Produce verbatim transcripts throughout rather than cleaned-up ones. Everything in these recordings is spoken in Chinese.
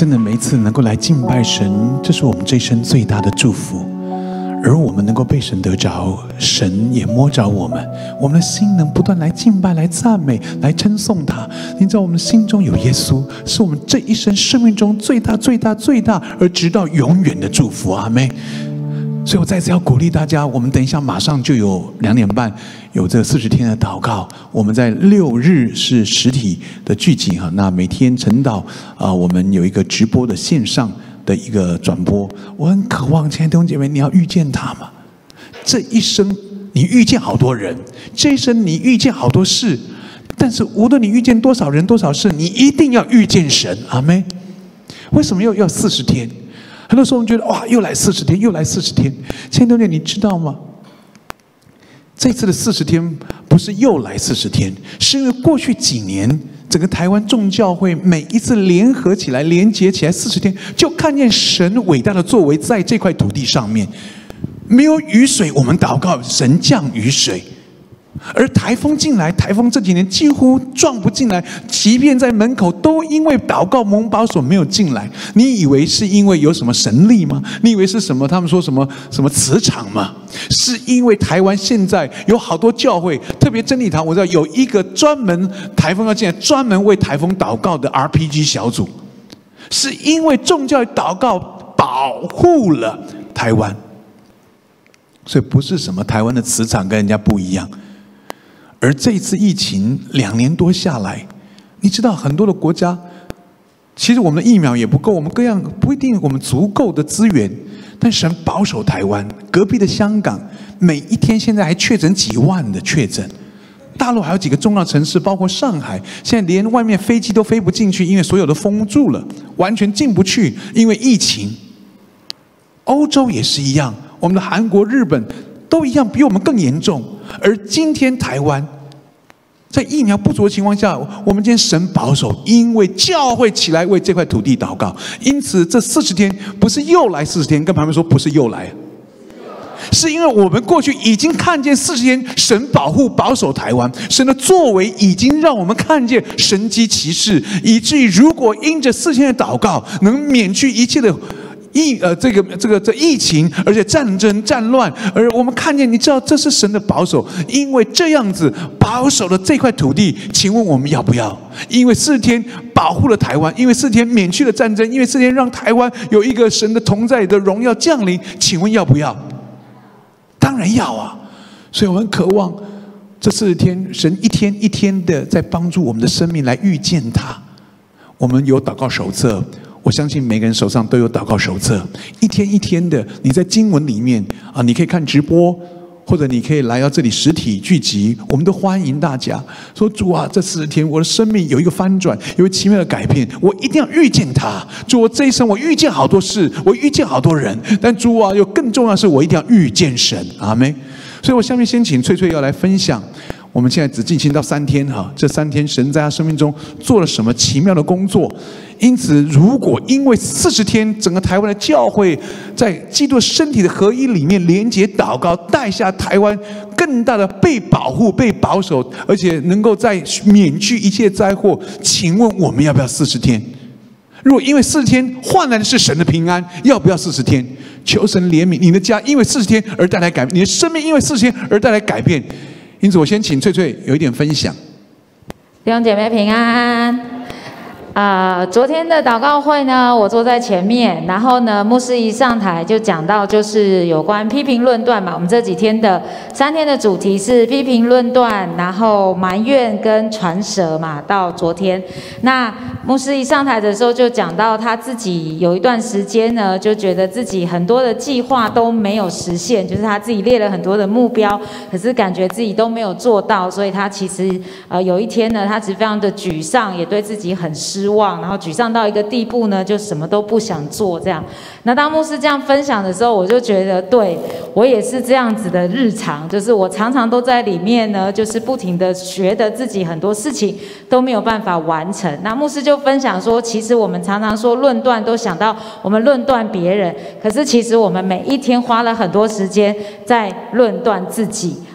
真的每一次能够来敬拜神，这是我们这一生最大的祝福。而我们能够被神得着，神也摸着我们，我们的心能不断来敬拜、来赞美、来称颂他。你知道我们心中有耶稣，是我们这一生生命中最大、最大、最大，而直到永远的祝福。阿们。所以我再次要鼓励大家，我们等一下马上就有两点半有这四十天的祷告。我们在六日是实体的聚集哈，那每天晨祷啊，我们有一个直播的线上的一个转播。我很渴望，亲爱的弟兄姐妹，你要遇见他吗？这一生你遇见好多人，这一生你遇见好多事，但是无论你遇见多少人多少事，你一定要遇见神。阿们。为什么要要四十天？很多时候我们觉得哇，又来四十天，又来四十天。亲爱的弟兄，你知道吗？这次的四十天不是又来四十天，是因为过去几年整个台湾众教会每一次联合起来、连结起来四十天，就看见神伟大的作为在这块土地上面。没有雨水，我们祷告神降雨水。而台风进来，台风这几年几乎撞不进来，即便在门口都因为祷告蒙保守没有进来。你以为是因为有什么神力吗？你以为是什么？他们说什么什么磁场吗？是因为台湾现在有好多教会，特别真理堂，我知道有一个专门台风要进来，专门为台风祷告的 R P G 小组，是因为众教会祷告保护了台湾，所以不是什么台湾的磁场跟人家不一样。而这一次疫情两年多下来，你知道很多的国家，其实我们的疫苗也不够，我们各样不一定我们足够的资源，但神保守台湾。隔壁的香港，每一天现在还确诊几万的确诊。大陆还有几个重要城市，包括上海，现在连外面飞机都飞不进去，因为所有都封住了，完全进不去，因为疫情。欧洲也是一样，我们的韩国、日本都一样，比我们更严重。而今天台湾在疫苗不足的情况下，我们今天神保守，因为教会起来为这块土地祷告，因此这四十天不是又来四十天，跟旁边说不是又来，是因为我们过去已经看见四十天神保护保守台湾，神的作为已经让我们看见神迹奇事，以至于如果因着四十天的祷告能免去一切的疫呃，这个这个这疫情，而且战争战乱，而我们看见，你知道这是神的保守，因为这样子保守了这块土地，请问我们要不要？因为四天保护了台湾，因为四天免去了战争，因为四天让台湾有一个神的同在的荣耀降临，请问要不要？当然要啊！所以我很渴望这四十天，神一天一天的在帮助我们的生命来遇见他。我们有祷告手册。我相信每个人手上都有祷告手册，一天一天的，你在经文里面啊，你可以看直播，或者你可以来到这里实体聚集，我们都欢迎大家。说主啊，这四十天我的生命有一个翻转，有一个奇妙的改变，我一定要遇见他。主，我这一生我遇见好多事，我遇见好多人，但主啊，有更重要的是，我一定要遇见神。阿们。所以我下面先请翠翠要来分享。我们现在只进行到三天哈，这三天神在他生命中做了什么奇妙的工作？因此，如果因为四十天整个台湾的教会在基督身体的合一里面连结祷告，带下台湾更大的被保护、被保守，而且能够在免去一切灾祸，请问我们要不要四十天？如果因为四十天换来的是神的平安，要不要四十天？求神怜悯你的家，因为四十天而带来改变；你的生命因为四十天而带来改变。因此，我先请翠翠有一点分享。 弟兄姐妹平安。啊、呃，昨天的祷告会呢，我坐在前面，然后呢，牧师一上台就讲到，就是有关批评论断嘛。我们这几天的三天的主题是批评论断，然后埋怨跟传舌嘛。到昨天，那牧师一上台的时候就讲到他自己有一段时间呢，就觉得自己很多的计划都没有实现，就是他自己列了很多的目标，可是感觉自己都没有做到，所以他其实呃有一天呢，他其实非常的沮丧，也对自己很失望，然后沮丧到一个地步呢，就什么都不想做这样。那当牧师这样分享的时候，我就觉得，对我也是这样子的日常，就是我常常都在里面呢，就是不停的觉得自己很多事情都没有办法完成。那牧师就分享说，其实我们常常说论断，都想到我们论断别人，可是其实我们每一天花了很多时间在论断自己。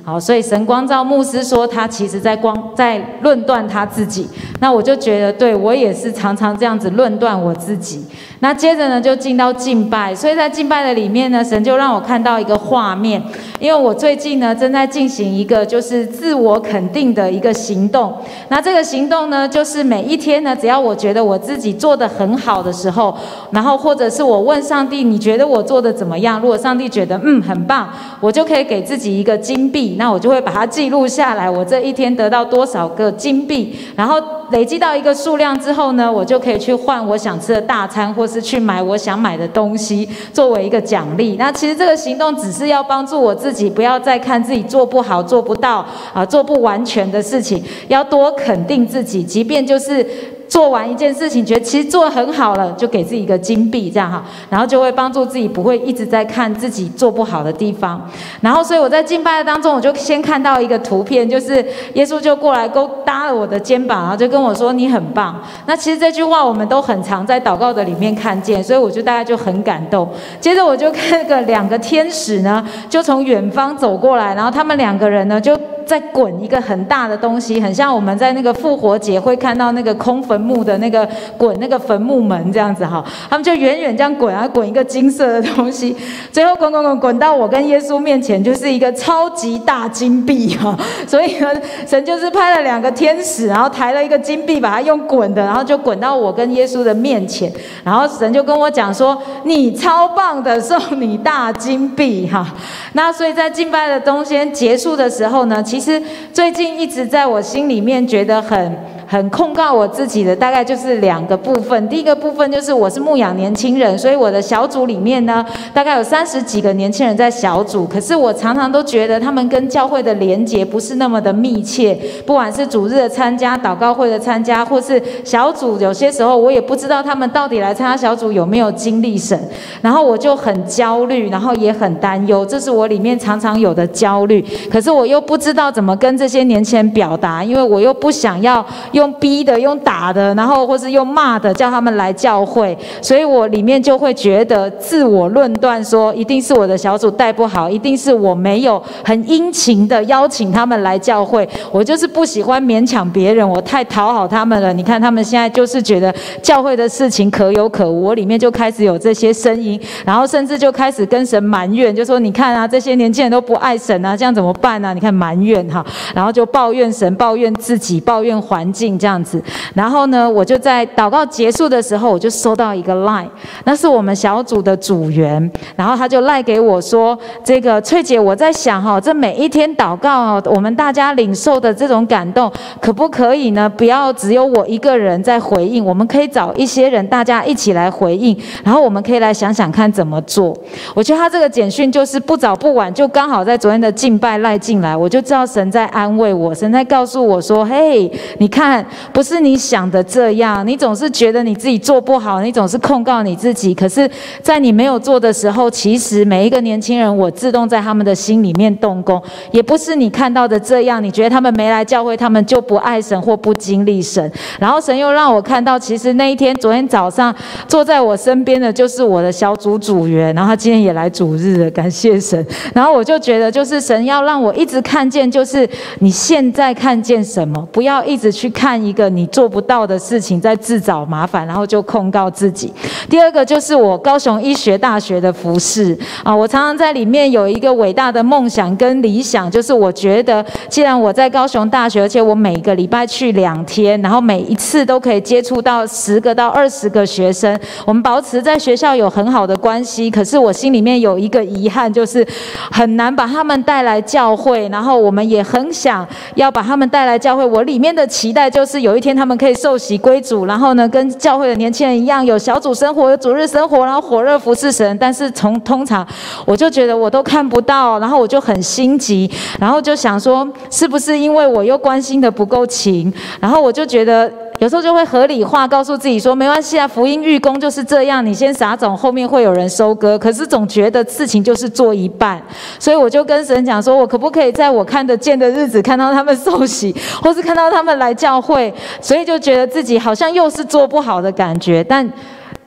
好，所以神光照牧师说，他其实在光在论断他自己。那我就觉得，对我也是常常这样子论断我自己。那接着呢，就进到敬拜，所以在敬拜的里面呢，神就让我看到一个画面，因为我最近呢正在进行一个就是自我肯定的一个行动。那这个行动呢，就是每一天呢，只要我觉得我自己做得很好的时候，然后或者是我问上帝，你觉得我做得怎么样？如果上帝觉得嗯很棒，我就可以给自己一个金币，那我就会把它记录下来，我这一天得到多少个金币，然后累积到一个数量之后呢，我就可以去换我想吃的大餐，或是去买我想买的东西作为一个奖励。那其实这个行动只是要帮助我自己，不要再看自己做不好、做不到啊、做不完全的事情，要多肯定自己，即便就是做完一件事情，觉得其实做得很好了，就给自己一个金币，这样哈，然后就会帮助自己不会一直在看自己做不好的地方。然后，所以我在敬拜当中，我就先看到一个图片，就是耶稣就过来勾搭了我的肩膀，然后就跟我说：“你很棒。”那其实这句话我们都很常在祷告的里面看见，所以我就大概就很感动。接着我就看个两个天使呢，就从远方走过来，然后他们两个人呢就在滚一个很大的东西，很像我们在那个复活节会看到那个空坟墓的那个滚那个坟墓门这样子哈，他们就远远这样滚啊，滚一个金色的东西，最后滚滚滚滚到我跟耶稣面前，就是一个超级大金币哈。所以呢，神就是派了两个天使，然后抬了一个金币，把它用滚的，然后就滚到我跟耶稣的面前，然后神就跟我讲说：“你超棒的，送你大金币哈。”那所以在敬拜的东西结束的时候呢，其实最近一直在我心里面觉得很很控告我自己的，大概就是两个部分。第一个部分就是我是牧养年轻人，所以我的小组里面呢，大概有三十几个年轻人在小组，可是我常常都觉得他们跟教会的连结不是那么的密切，不管是主日的参加、祷告会的参加，或是小组，有些时候我也不知道他们到底来参加小组有没有经历神，然后我就很焦虑，然后也很担忧，这是我里面常常有的焦虑。可是我又不知道怎么跟这些年轻人表达，因为我又不想要用逼的、用打的，然后或是用骂的叫他们来教会，所以我里面就会觉得自我论断说，一定是我的小组带不好，一定是我没有很殷勤的邀请他们来教会，我就是不喜欢勉强别人，我太讨好他们了。你看他们现在就是觉得教会的事情可有可无，我里面就开始有这些声音，然后甚至就开始跟神埋怨，就说你看啊，这些年轻人都不爱神啊，这样怎么办啊？你看埋怨哈，然后就抱怨神、抱怨自己、抱怨环境这样子。然后呢，我就在祷告结束的时候，我就收到一个 line， 那是我们小组的组员，然后他就赖给我说：“这个翠姐，我在想哈，这每一天祷告，我们大家领受的这种感动，可不可以呢？不要只有我一个人在回应，我们可以找一些人，大家一起来回应，然后我们可以来想想看怎么做。”我觉得他这个简讯就是不早不晚，就刚好在昨天的敬拜赖进来，我就知道神在安慰我，神在告诉我说：“嘿，你看，不是你想的这样，你总是觉得你自己做不好，你总是控告你自己。可是，在你没有做的时候，其实每一个年轻人，我自动在他们的心里面动工，也不是你看到的这样。你觉得他们没来教会，他们就不爱神或不经历神。然后神又让我看到，其实那一天，昨天早上坐在我身边的就是我的小组组员，然后他今天也来主日了，感谢神。然后我就觉得，就是神要让我一直看见，就是你现在看见什么，不要一直去看一个你做不到的事情，在自找麻烦，然后就控告自己。第二个就是我高雄医学大学的服事啊，我常常在里面有一个伟大的梦想跟理想，就是我觉得既然我在高雄大学，而且我每个礼拜去两天，然后每一次都可以接触到十个到二十个学生，我们保持在学校有很好的关系，可是我心里面有一个遗憾，就是很难把他们带来教会，然后我们也很想要把他们带来教会，我里面的期待就是有一天他们可以受洗归主，然后呢跟教会的年轻人一样有小组生活、有主日生活，然后火热服侍神。但是从通常我就觉得我都看不到，然后我就很心急，然后就想说是不是因为我又关心的不够勤，然后我就觉得有时候就会合理化，告诉自己说没关系啊，福音事工就是这样，你先撒种，后面会有人收割。可是总觉得事情就是做一半，所以我就跟神讲说，我可不可以在我看得见的日子看到他们受洗，或是看到他们来教会？所以就觉得自己好像又是做不好的感觉，但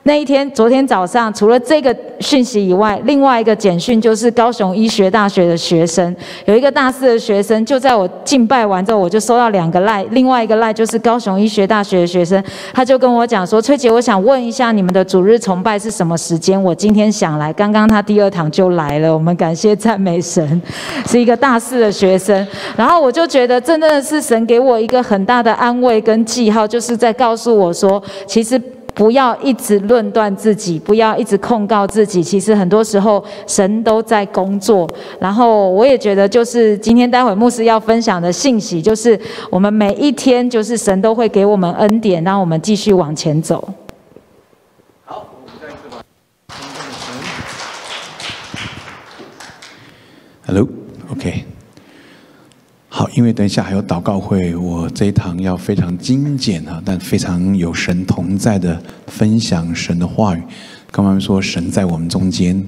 那一天，昨天早上除了这个讯息以外，另外一个简讯就是高雄医学大学的学生，有一个大四的学生，就在我敬拜完之后，我就收到两个赖，另外一个赖就是高雄医学大学的学生，他就跟我讲说：“崔姐，我想问一下你们的主日崇拜是什么时间？我今天想来，刚刚他第二堂就来了。我们感谢赞美神，是一个大四的学生。然后我就觉得，真的是神给我一个很大的安慰跟记号，就是在告诉我说，其实。”不要一直论断自己，不要一直控告自己。其实很多时候神都在工作。然后我也觉得，就是今天待会牧师要分享的信息，就是我们每一天，就是神都会给我们恩典，让我们继续往前走。 好，我们再一次把称赞神。Hello，OK。好，因为等一下还有祷告会，我这一堂要非常精简啊，但非常有神同在的分享神的话语。刚刚说神在我们中间，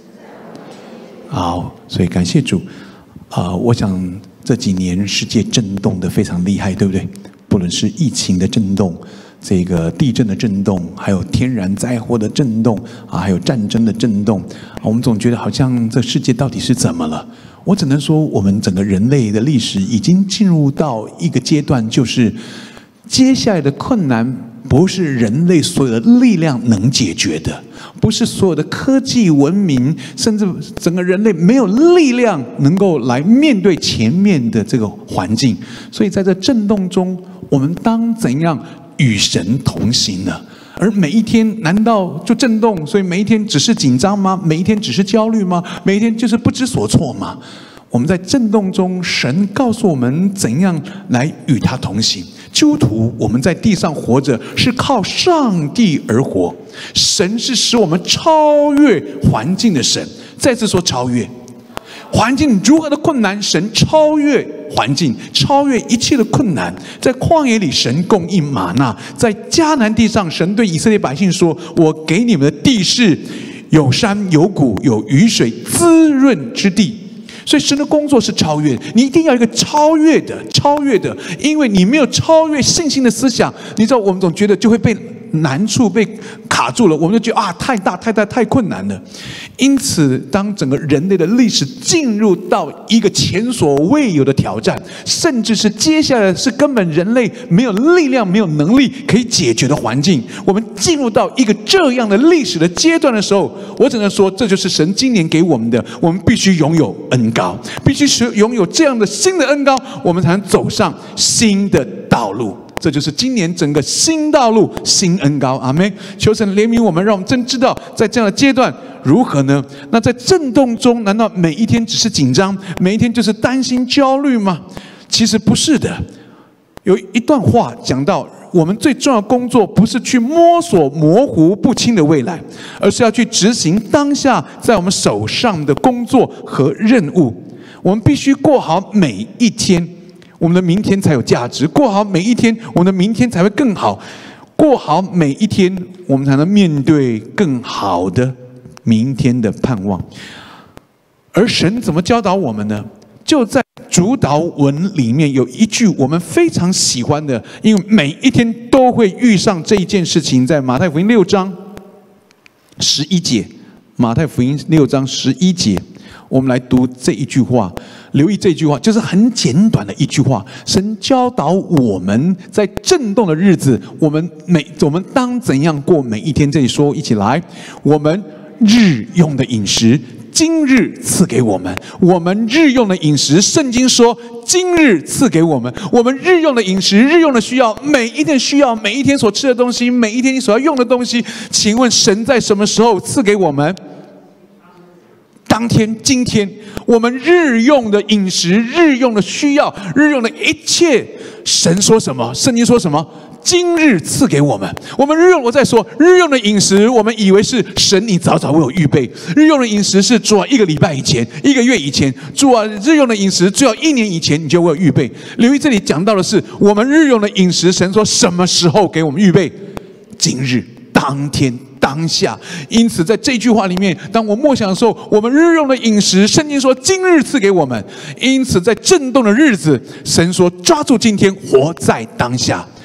好，所以感谢主。啊、呃，我想这几年世界震动的非常厉害，对不对？不论是疫情的震动，这个地震的震动，还有天然灾祸的震动啊，还有战争的震动，我们总觉得好像这世界到底是怎么了？我只能说，我们整个人类的历史已经进入到一个阶段，就是接下来的困难不是人类所有的力量能解决的，不是所有的科技文明，甚至整个人类没有力量能够来面对前面的这个环境。所以在这震动中，我们当怎样与神同行呢？而每一天难道就震动？所以每一天只是紧张吗？每一天只是焦虑吗？每一天就是不知所措吗？我们在震动中，神告诉我们怎样来与他同行。基督徒，我们在地上活着是靠上帝而活，神是使我们超越环境的神。再次说超越。环境如何的困难，神超越环境，超越一切的困难。在旷野里，神供应玛纳；在迦南地上，神对以色列百姓说：“我给你们的地是有山有谷有雨水滋润之地。”所以神的工作是超越，你一定要一个超越的、超越的，因为你没有超越信心的思想，你知道我们总觉得就会被难处被卡住了，我们就觉得啊，太大、太大、太困难了。因此，当整个人类的历史进入到一个前所未有的挑战，甚至是接下来是根本人类没有力量、没有能力可以解决的环境，我们进入到一个这样的历史的阶段的时候，我只能说，这就是神今年给我们的，我们必须拥有恩膏，必须拥有这样的新的恩膏，我们才能走上新的道路。这就是今年整个新道路、新恩膏，阿们。求神怜悯我们，让我们真知道在这样的阶段如何呢？那在震动中，难道每一天只是紧张，每一天就是担心、焦虑吗？其实不是的。有一段话讲到，我们最重要的工作不是去摸索模糊不清的未来，而是要去执行当下在我们手上的工作和任务。我们必须过好每一天，我们的明天才有价值；过好每一天，我们的明天才会更好；过好每一天，我们才能面对更好的明天的盼望。而神怎么教导我们呢？就在主导文里面有一句我们非常喜欢的，因为每一天都会遇上这一件事情，在马太福音六章十一节。马太福音六章十一节，我们来读这一句话。留意这句话，就是很简短的一句话。神教导我们在震动的日子，我们每我们当怎样过每一天。这里说，一起来，我们日用的饮食，今日赐给我们。我们日用的饮食，圣经说今日赐给我们。我们日用的饮食，日用的需要，每一天需要，每一天所吃的东西，每一天你所要用的东西，请问神在什么时候赐给我们？当天，今天，我们日用的饮食、日用的需要、日用的一切，神说什么？圣经说什么？今日赐给我们。我们日用，我再说，日用的饮食，我们以为是神你早早为我预备。日用的饮食是主啊，一个礼拜以前、一个月以前，主啊，日用的饮食最好一年以前你就为我预备。留意这里讲到的是，我们日用的饮食，神说什么时候给我们预备？今日，当天。当下，因此在这句话里面，当我默想的时候，我们日用的饮食，圣经说今日赐给我们。因此，在震动的日子，神说抓住今天，活在当下。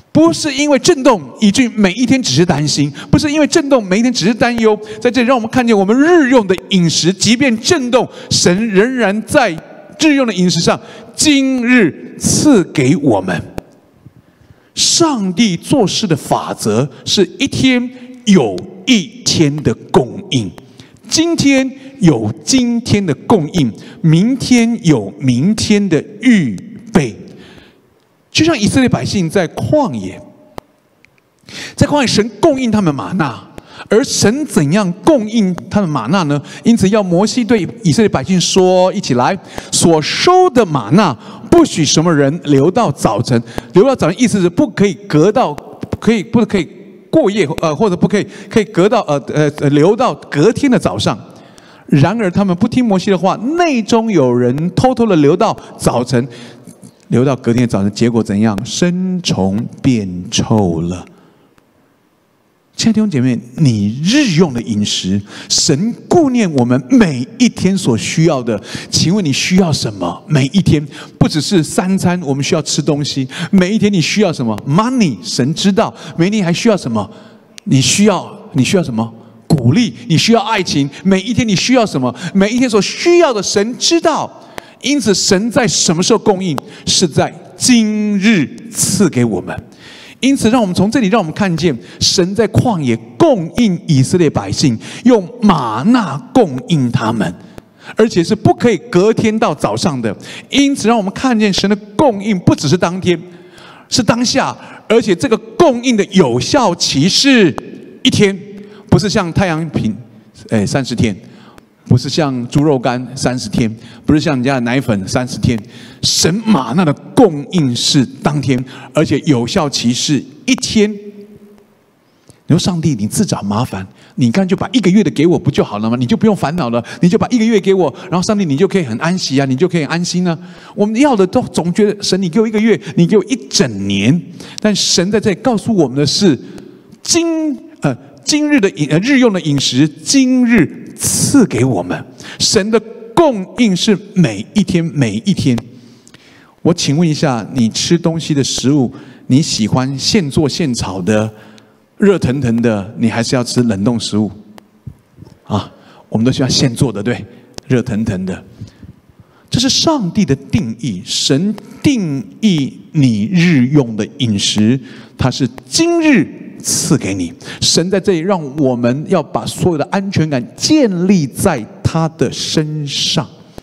不是因为震动以至于每一天只是担心，不是因为震动每一天只是担忧，在这里让我们看见我们日用的饮食，即便震动，神仍然在日用的饮食上今日赐给我们。上帝做事的法则是一天有一天的供应，今天有今天的供应，明天有明天的预备。就像以色列百姓在旷野，在旷野神供应他们玛纳，而神怎样供应他们玛纳呢？因此要摩西对以色列百姓说：一起来，所收的玛纳不许什么人留到早晨。留到早晨意思是不可以隔到，可以不可以过夜，呃，或者不可以可以隔到呃呃留到隔天的早上。然而他们不听摩西的话，内中有人偷偷的留到早晨。留到隔天早晨，结果怎样？生虫变臭了。亲爱的弟兄姐妹，你日用的饮食，神顾念我们每一天所需要的。请问你需要什么？每一天不只是三餐，我们需要吃东西。每一天你需要什么 ？Money， 神知道。每一天还需要什么？你需要你需要什么？鼓励。你需要爱情。每一天你需要什么？每一天所需要的，神知道。因此，神在什么时候供应？是在今日赐给我们。因此，让我们从这里，让我们看见神在旷野供应以色列百姓，用玛纳供应他们，而且是不可以隔天到早上的。因此，让我们看见神的供应不只是当天，是当下，而且这个供应的有效期是一天，不是像太阳饼，哎，三十天。不是像猪肉干三十天，不是像你家的奶粉三十天，神玛纳的供应是当天，而且有效期是一天。你说上帝，你自找麻烦，你干脆就把一个月的给我不就好了吗？你就不用烦恼了，你就把一个月给我，然后上帝你就可以很安息啊，你就可以安心啊。我们要的都总觉得神，你给我一个月，你给我一整年，但神在这里告诉我们的是，今呃今日的饮呃日用的饮食，今日赐给我们。神的供应是每一天每一天。我请问一下，你吃东西的食物，你喜欢现做现炒的热腾腾的，你还是要吃冷冻食物啊？我们都喜欢现做的，对，热腾腾的。这是上帝的定义，神定义你日用的饮食，它是今日赐给你。神在这里让我们要把所有的安全感建立在他的身上。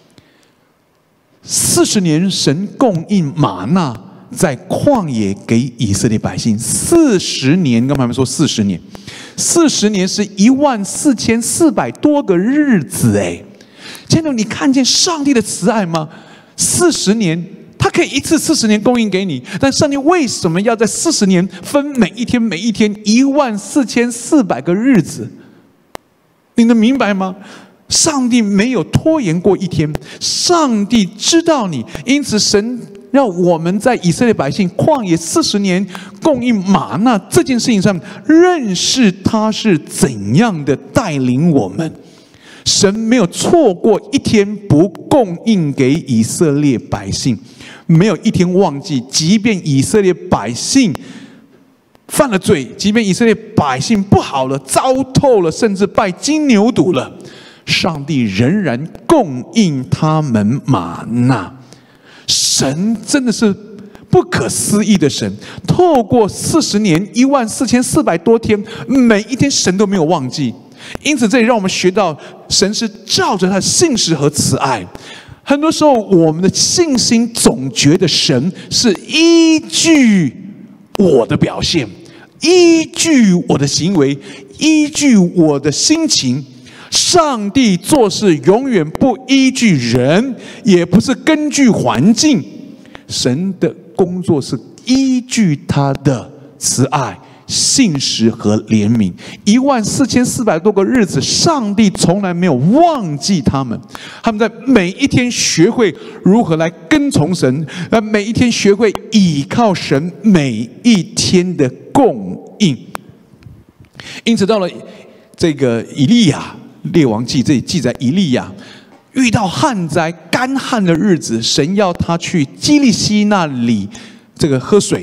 四十年神供应玛纳在旷野给以色列百姓，四十年，刚才我们说四十年，四十年是一万四千四百多个日子哎。亲爱的，你看见上帝的慈爱吗？四十年，他可以一次四十年供应给你，但上帝为什么要在四十年分每一天每一天一万四千四百个日子？你能明白吗？上帝没有拖延过一天，上帝知道你，因此神让我们在以色列百姓旷野四十年供应玛纳这件事情上，认识他是怎样的带领我们。神没有错过一天不供应给以色列百姓，没有一天忘记，即便以色列百姓犯了罪，即便以色列百姓不好了，糟透了，甚至拜金牛犊了，上帝仍然供应他们玛纳。神真的是不可思议的神，透过四十年一万四千四百多天，每一天神都没有忘记。因此这里让我们学到神是照着他的信实和慈爱。很多时候我们的信心总觉得神是依据我的表现，依据我的行为，依据我的心情。上帝做事永远不依据人，也不是根据环境，神的工作是依据他的慈爱、信实和怜悯。一万四千四百多个日子，上帝从来没有忘记他们。他们在每一天学会如何来跟从神，呃，每一天学会倚靠神每一天的供应。因此，到了这个以利亚列王记，这里记载以利亚遇到旱灾、干旱的日子，神要他去基利西那里这个喝水。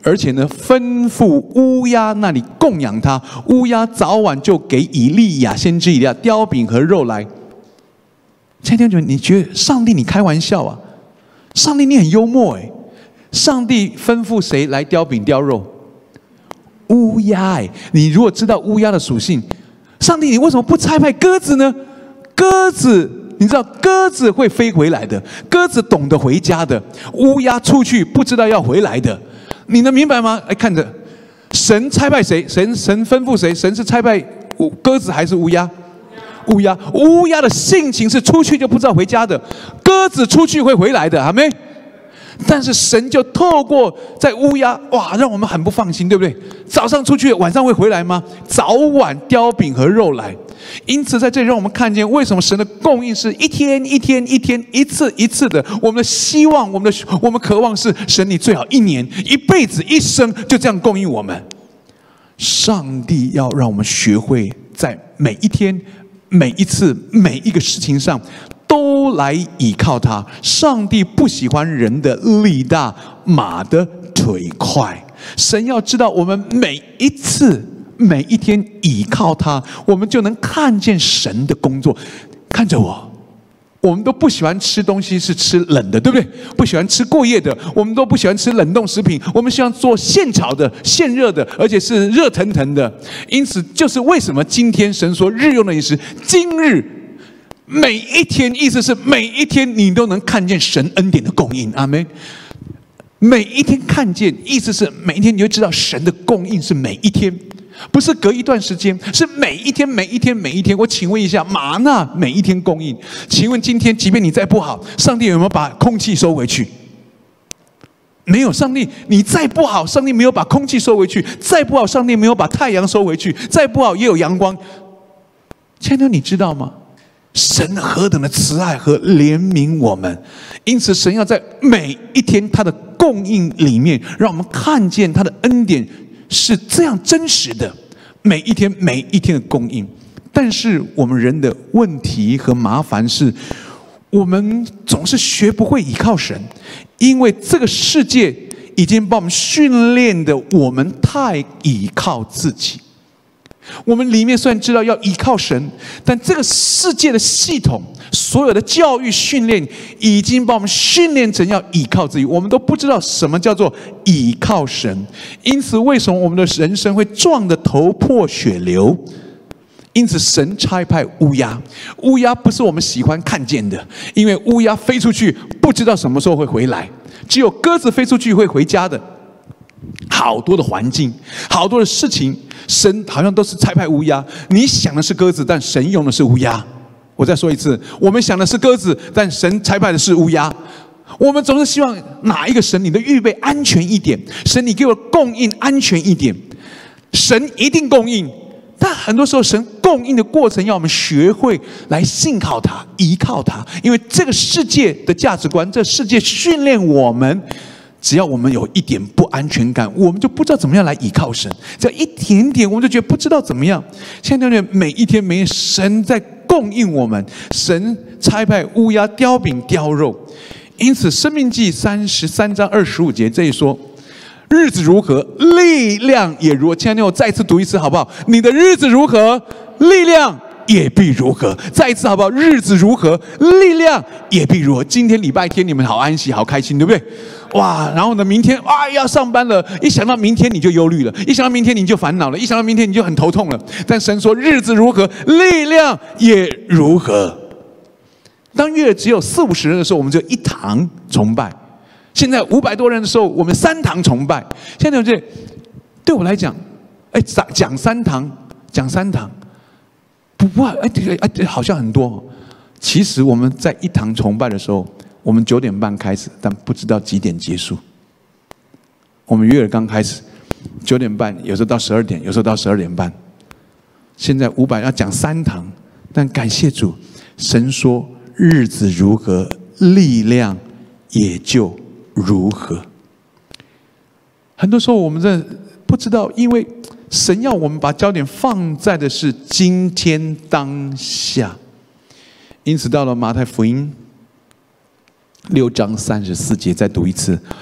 而且呢，吩咐乌鸦那里供养他，乌鸦早晚就给以利亚先知以利亚雕饼和肉来。亲爱的弟兄们，你觉得上帝你开玩笑啊？上帝你很幽默哎！上帝吩咐谁来雕饼雕肉？乌鸦哎！你如果知道乌鸦的属性，上帝你为什么不差派鸽子呢？鸽子，你知道鸽子会飞回来的，鸽子懂得回家的，乌鸦出去不知道要回来的，你能明白吗？哎，看着，神差派谁？神神吩咐谁？神是差派鸽子还是乌鸦？乌鸦，乌鸦的性情是出去就不知道回家的，鸽子出去会回来的，阿们。但是神就透过在乌鸦，哇，让我们很不放心，对不对？早上出去，晚上会回来吗？早晚雕饼和肉来。因此在这里让我们看见，为什么神的供应是一天一天一天一次一次的。我们的希望，我们的我们渴望是神，你最好一年、一辈子、一生就这样供应我们。上帝要让我们学会在每一天、每一次、每一个事情上都来倚靠他。上帝不喜欢人的力大，马的腿快。神要知道我们每一次每一天倚靠他，我们就能看见神的工作。看着我，我们都不喜欢吃东西是吃冷的，对不对？不喜欢吃过夜的，我们都不喜欢吃冷冻食品，我们喜欢做现炒的、现热的，而且是热腾腾的。因此就是为什么今天神说日用的饮食，今日每一天，意思是每一天你都能看见神恩典的供应。阿们。每一天看见，意思是每一天你会知道神的供应是每一天，不是隔一段时间，是每一天每一天每一天。我请问一下，玛纳每一天供应，请问今天即便你再不好，上帝有没有把空气收回去？没有。上帝你再不好，上帝没有把空气收回去；再不好，上帝没有把太阳收回去；再不好也有阳光。亲爱的，你知道吗？神何等的慈爱和怜悯我们，因此神要在每一天他的供应里面，让我们看见他的恩典是这样真实的，每一天每一天的供应。但是我们人的问题和麻烦是，我们总是学不会倚靠神，因为这个世界已经把我们训练的，我们太倚靠自己。我们里面虽然知道要依靠神，但这个世界的系统，所有的教育训练已经把我们训练成要依靠自己，我们都不知道什么叫做依靠神。因此为什么我们的人生会撞得头破血流？因此神差派乌鸦，乌鸦不是我们喜欢看见的，因为乌鸦飞出去不知道什么时候会回来，只有鸽子飞出去会回家的。好多的环境，好多的事情，神好像都是差派乌鸦。你想的是鸽子，但神用的是乌鸦。我再说一次，我们想的是鸽子，但神差派的是乌鸦。我们总是希望哪一个神你的预备安全一点，神你给我供应安全一点。神一定供应，但很多时候神供应的过程要我们学会来信靠他、依靠他，因为这个世界的价值观，这个世界训练我们。只要我们有一点不安全感，我们就不知道怎么样来倚靠神。只要一点点，我们就觉得不知道怎么样。现在每一天每一天，神在供应我们，神差派乌鸦雕饼雕肉。因此，《申命记》三十三章二十五节这一说，日子如何，力量也如何。亲爱的，我再次读一次好不好？你的日子如何，力量也必如何。再一次好不好？日子如何，力量也必如何。今天礼拜天，你们好安息，好开心，对不对？哇，然后呢？明天哇要上班了，一想到明天你就忧虑了，一想到明天你就烦恼了，一想到明天你就很头痛了。但神说日子如何，力量也如何。当月只有四五十人的时候，我们就一堂崇拜；现在五百多人的时候，我们三堂崇拜。现在这对我来讲，哎，讲讲三堂，讲三堂，不不，哎哎，好像很多。其实我们在一堂崇拜的时候。我们九点半开始，但不知道几点结束。我们约了刚开始，九点半，有时候到十二点，有时候到十二点半。现在五百要讲三堂，但感谢主，神说日子如何，力量也就如何。很多时候我们真的不知道，因为神要我们把焦点放在的是今天当下。因此到了马太福音六章三十四节，再读一次：不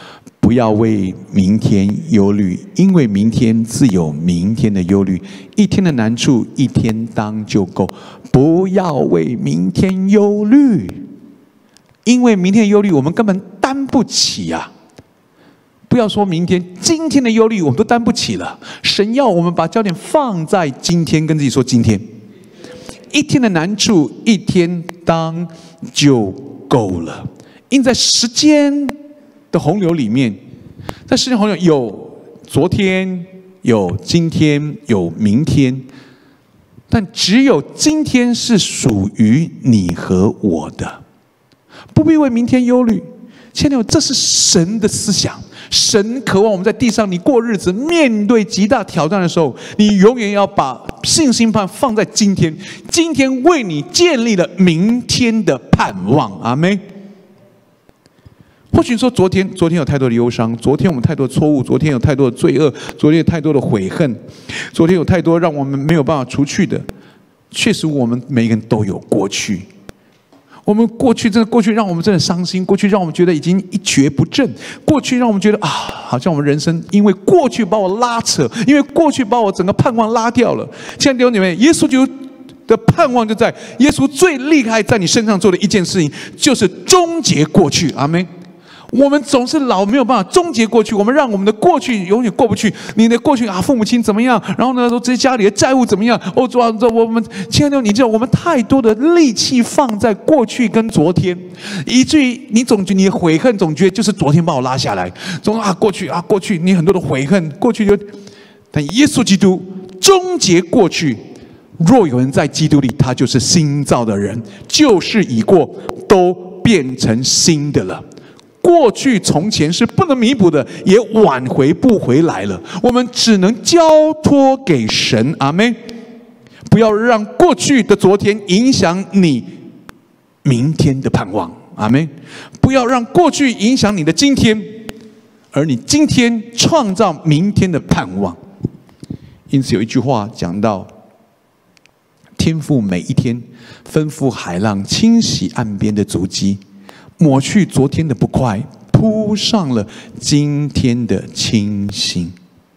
不要为明天忧虑，因为明天自有明天的忧虑。一天的难处，一天当就够。不要为明天忧虑，因为明天的忧虑我们根本担不起啊！不要说明天，今天的忧虑我们都担不起了。神要我们把焦点放在今天，跟自己说今天。一天的难处，一天当就够了。因在时间的洪流里面，在时间洪流有昨天，有今天，有明天，但只有今天是属于你和我的，不必为明天忧虑。亲爱的，这是神的思想。神渴望我们在地上，你过日子，面对极大挑战的时候，你永远要把信心盼放在今天。今天为你建立了明天的盼望。阿们。或许说昨天，昨天有太多的忧伤，昨天我们太多的错误，昨天有太多的罪恶，昨天有太多的悔恨，昨天有太多让我们没有办法除去的。确实，我们每一个人都有过去。我们过去真的过去让我们真的伤心，过去让我们觉得已经一蹶不振，过去让我们觉得啊，好像我们人生因为过去把我拉扯，因为过去把我整个盼望拉掉了。亲爱的弟兄姐妹，耶稣就的盼望就在耶稣最厉害在你身上做的一件事情，就是终结过去。阿们。我们总是老没有办法终结过去，我们让我们的过去永远过不去。你的过去啊，父母亲怎么样？然后呢，说这些家里的债务怎么样？哦，主啊，我们亲爱的，你知道我们太多的力气放在过去跟昨天，以至于你总觉得你的悔恨，总觉得就是昨天把我拉下来，总啊过去啊过去，你很多的悔恨，过去就，但耶稣基督终结过去。若有人在基督里，他就是新造的人，旧事已过，都变成新的了。过去从前是不能弥补的，也挽回不回来了。我们只能交托给神。阿们。不要让过去的昨天影响你明天的盼望。阿们。不要让过去影响你的今天，而你今天创造明天的盼望。因此有一句话讲到，天父每一天吩咐海浪清洗岸边的足迹，抹去昨天的不快，铺上了今天的清新。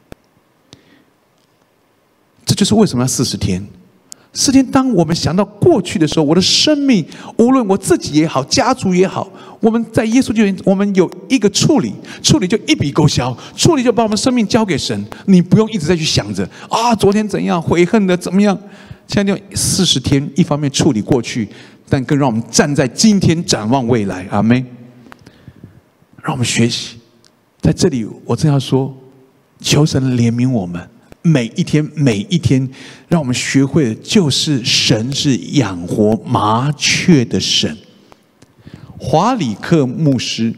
这就是为什么要四十天。四天，当我们想到过去的时候，我的生命，无论我自己也好，家族也好，我们在耶稣就我们有一个处理，处理就一笔勾销，处理就把我们生命交给神。你不用一直在去想着啊，昨天怎样，悔恨的怎么样。现在四十天，一方面处理过去，但更让我们站在今天展望未来。阿们。让我们学习，在这里我正要说，求神怜悯我们，每一天每一天，让我们学会的就是神是养活麻雀的神。华里克牧师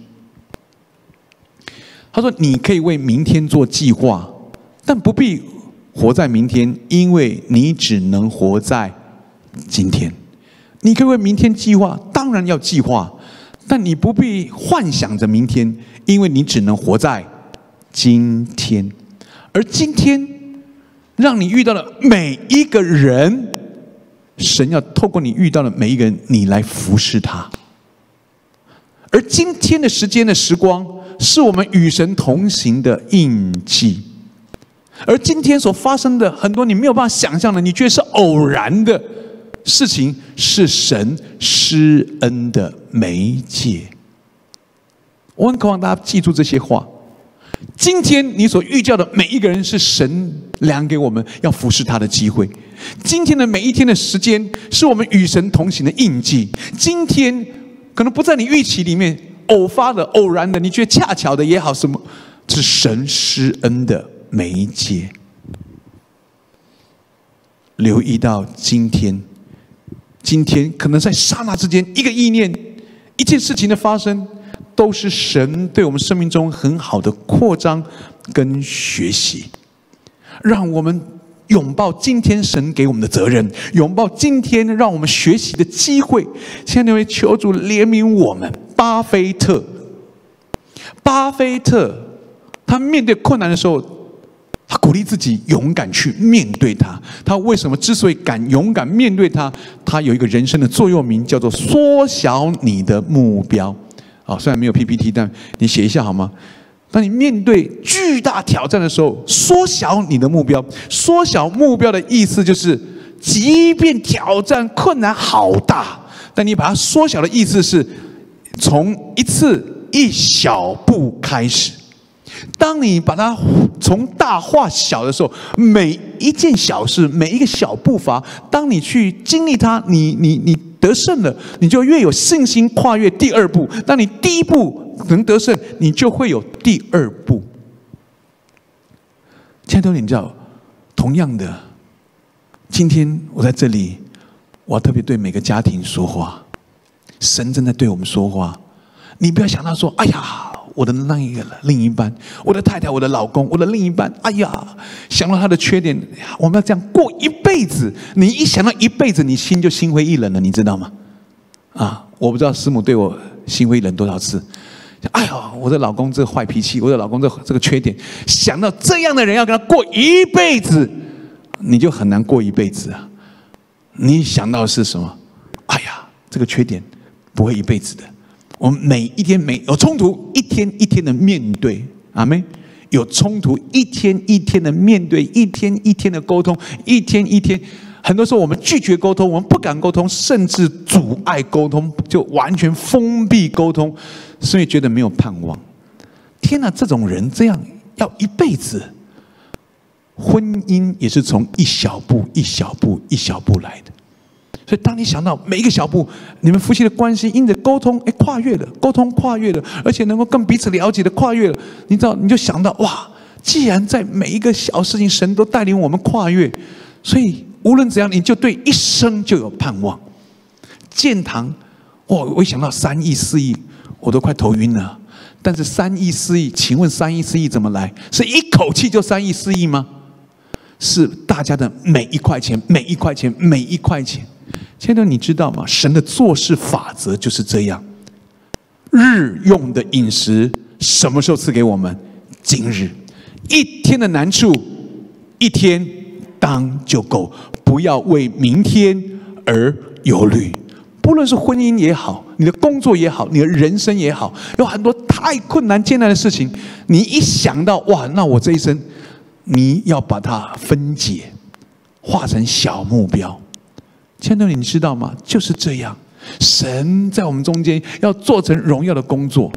他说，你可以为明天做计划，但不必活在明天，因为你只能活在今天。你可以为明天计划，当然要计划，但你不必幻想着明天，因为你只能活在今天。而今天让你遇到的每一个人，神要透过你遇到的每一个人，你来服侍他。而今天的时间的时光，是我们与神同行的印记。而今天所发生的很多你没有办法想象的，你觉得是偶然的事情，是神施恩的媒介。我很渴望大家记住这些话。今天你所遇到的每一个人，是神量给我们要服侍他的机会。今天的每一天的时间，是我们与神同行的印记。今天可能不在你预期里面，偶发的、偶然的，你觉得恰巧的也好，什么，是神施恩的媒介。留意到今天，今天可能在刹那之间，一个意念，一件事情的发生，都是神对我们生命中很好的扩张跟学习。让我们拥抱今天神给我们的责任，拥抱今天让我们学习的机会。现在那位求主怜悯我们。巴菲特，巴菲特他面对困难的时候，他鼓励自己勇敢去面对它。他为什么之所以敢勇敢面对它？他有一个人生的座右铭，叫做缩小你的目标。哦，虽然没有 P P T， 但你写一下好吗？ 当你面对巨大挑战的时候，缩小你的目标。缩小目标的意思就是，即便挑战困难好大，但你把它缩小的意思是，从一次一小步开始。当你把它从大化小的时候，每一件小事，每一个小步伐，当你去经历它，你你你得胜了，你就越有信心跨越第二步。当你第一步能得胜，你就会有第二步。亲爱的你知道，同样的，今天我在这里，我要特别对每个家庭说话。神正在对我们说话，你不要想到说，哎呀，我的那一个另一半，我的太太，我的老公，我的另一半，哎呀，想到他的缺点，我们要这样过一辈子。你一想到一辈子，你心就心灰意冷了，你知道吗？啊，我不知道师母对我心灰意冷多少次。哎呀，我的老公这个坏脾气，我的老公这这个缺点，想到这样的人要跟他过一辈子，你就很难过一辈子啊。你想到的是什么？哎呀，这个缺点不会一辈子的。我们每一天每有冲突，一天一天的面对，阿们。有冲突，一天一天的面对，一天一天的沟通，一天一天。很多时候我们拒绝沟通，我们不敢沟通，甚至阻碍沟通，就完全封闭沟通，所以觉得没有盼望。天哪，这种人这样要一辈子。婚姻也是从一小步、一小步、一小步来的。所以，当你想到每一个小步，你们夫妻的关系因着沟通，哎，跨越了，沟通跨越了，而且能够更彼此了解的跨越了，你知道，你就想到哇，既然在每一个小事情，神都带领我们跨越，所以无论怎样，你就对一生就有盼望。建堂，哇，我一想到三亿、四亿，我都快头晕了。但是三亿、四亿，请问三亿、四亿怎么来？是一口气就三亿、四亿吗？是大家的每一块钱、每一块钱、每一块钱。亲爱的，你知道吗？神的做事法则就是这样。日用的饮食什么时候赐给我们？今日。一天的难处，一天当就够，不要为明天而忧虑。不论是婚姻也好，你的工作也好，你的人生也好，有很多太困难艰难的事情，你一想到哇，那我这一生，你要把它分解，化成小目标。亲爱的，你知道吗？就是这样，神在我们中间要做成荣耀的工作。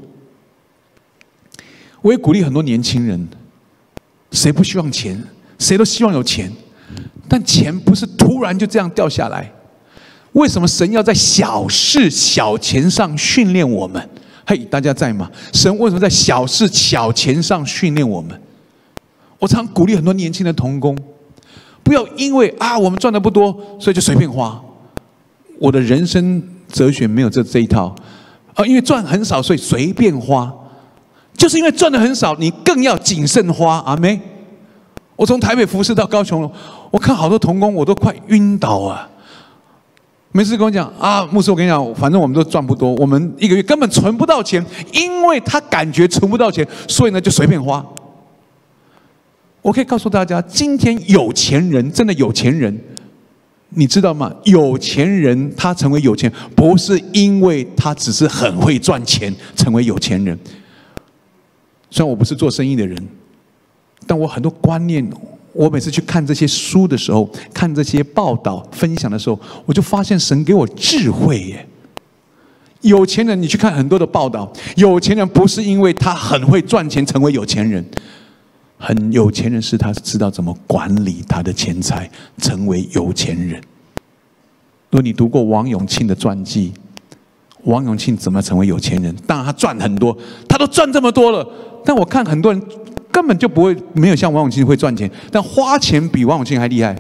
我也鼓励很多年轻人，谁不希望钱？谁都希望有钱，但钱不是突然就这样掉下来。为什么神要在小事小钱上训练我们？嘿，大家在吗？神为什么在小事小钱上训练我们？我常鼓励很多年轻的同工，不要因为啊我们赚的不多，所以就随便花。我的人生哲学没有这这一套，啊，因为赚很少，所以随便花。就是因为赚的很少，你更要谨慎花。阿妹，我从台北服侍到高雄，我看好多同工，我都快晕倒啊！没事跟我讲啊，牧师，我跟你讲，反正我们都赚不多，我们一个月根本存不到钱，因为他感觉存不到钱，所以呢就随便花。我可以告诉大家，今天有钱人真的有钱人，你知道吗？有钱人他成为有钱，不是因为他只是很会赚钱成为有钱人。虽然我不是做生意的人，但我很多观念，我每次去看这些书的时候，看这些报道分享的时候，我就发现神给我智慧耶。有钱人，你去看很多的报道，有钱人不是因为他很会赚钱成为有钱人。很有钱人是他知道怎么管理他的钱财，成为有钱人。如果你读过王永庆的传记，王永庆怎么成为有钱人？当然他赚很多，他都赚这么多了，但我看很多人根本就不会，没有像王永庆会赚钱，但花钱比王永庆还厉害。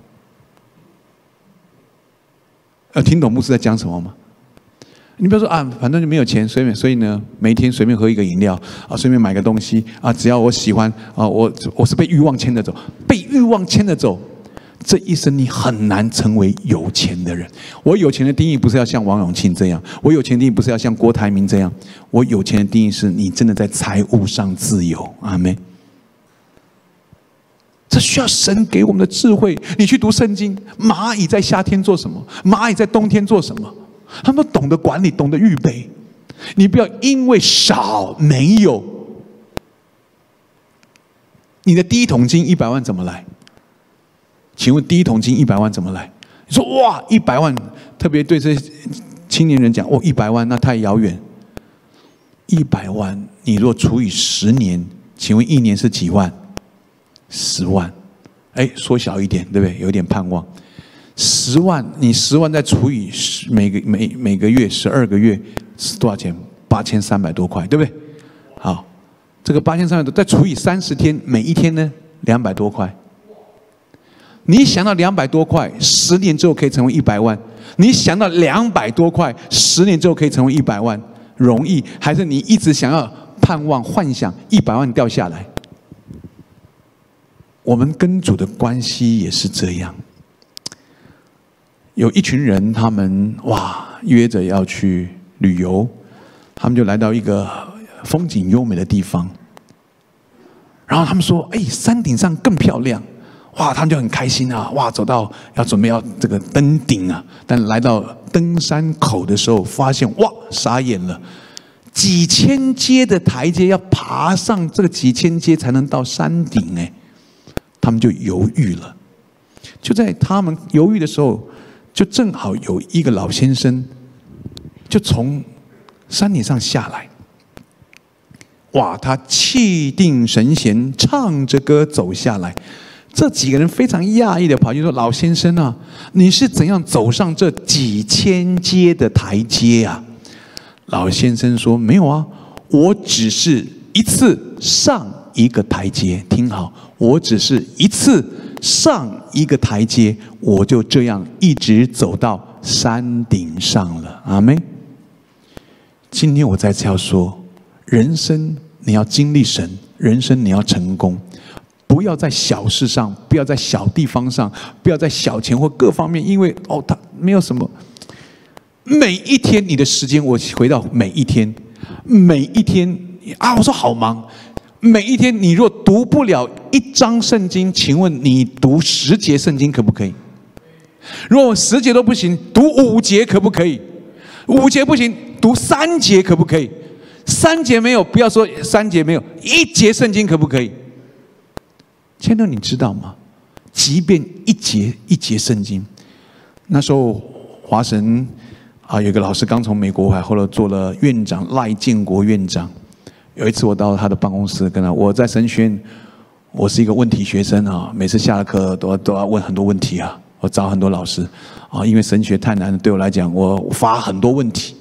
有听懂牧师在讲什么吗？你不要说啊，反正就没有钱，随便，所以呢，每一天随便喝一个饮料啊，随便买个东西啊，只要我喜欢啊，我我是被欲望牵着走，被欲望牵着走，这一生你很难成为有钱的人。我有钱的定义不是要像王永庆这样，我有钱的定义不是要像郭台铭这样，我有钱的定义是你真的在财务上自由。阿们。这需要神给我们的智慧。你去读圣经，蚂蚁在夏天做什么？蚂蚁在冬天做什么？他们懂得管理，懂得预备。你不要因为少没有， 你的第一桶金一百万怎么来？请问第一桶金一百万怎么来？你说哇，一百万，特别对这些青年人讲，哦，一百万那太遥远。一百万，你若除以十年，请问一年是几万？十万。哎，缩小一点，对不对？有点盼望。十万，你十万再除以十，每个每每个月十二个月是多少钱？八千三百多块，对不对？好，这个八千三百多，再除以三十天，每一天呢两百多块。你想到两百多块，十年之后可以成为一百万？你想到两百多块，十年之后可以成为一百万，容易？还是你一直想要盼望、幻想一百万掉下来？我们跟主的关系也是这样。有一群人，他们哇约着要去旅游，他们就来到一个风景优美的地方，然后他们说：“哎，山顶上更漂亮。”哇，他们就很开心啊！哇，走到要准备要这个登顶啊，但来到登山口的时候，发现哇，傻眼了，几千阶的台阶要爬上这个几千阶才能到山顶哎，他们就犹豫了。就在他们犹豫的时候，就正好有一个老先生，就从山顶上下来。哇，他气定神闲，唱着歌走下来。这几个人非常讶异的跑去说：“老先生啊，你是怎样走上这几千阶的台阶啊？”老先生说：“没有啊，我只是一次上一个台阶。听好，我只是一次上一个台阶，我就这样一直走到山顶上了。”阿们。今天我再次要说，人生你要经历神，人生你要成功。不要在小事上，不要在小地方上，不要在小钱或各方面，因为哦，他没有什么。每一天你的时间，我回到每一天，每一天啊，我说好忙。每一天你若读不了一章圣经，请问你读十节圣经可不可以？如果十节都不行，读五节可不可以？五节不行，读三节可不可以？三节没有，不要说三节没有，一节圣经可不可以？亲爱的，你知道吗？即便一节一节圣经，那时候华神啊，有一个老师刚从美国回来，后来做了院长，赖建国院长。有一次我到他的办公室，跟他我在神学院，我是一个问题学生啊，每次下了课都要都要问很多问题啊，我找很多老师啊，因为神学太难了，对我来讲，我发很多问题。